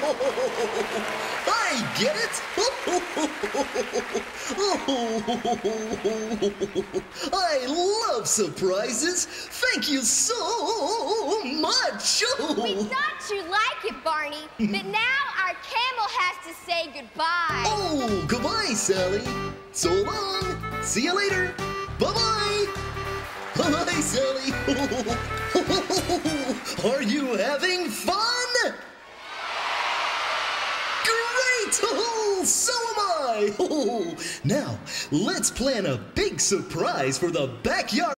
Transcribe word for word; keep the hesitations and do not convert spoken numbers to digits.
I get it. I love surprises. Thank you so much. We thought you like it, Barney, but now our camel has to say goodbye. Oh, goodbye, Sally. So long. See you later. Bye-bye. Bye, Sally. Are you having fun? Great! Oh, so am I! Oh, now, let's plan a big surprise for the backyard.